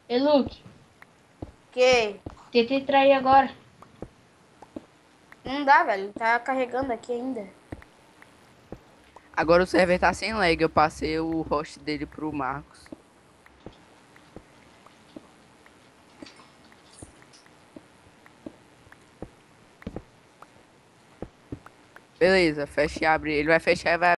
Ei, Luke, Que? tentei trair agora. Não dá, velho. Tá carregando aqui ainda. Agora o server tá sem lag. Eu passei o host dele pro Marcos. Beleza, fecha e abre. Ele vai fechar e vai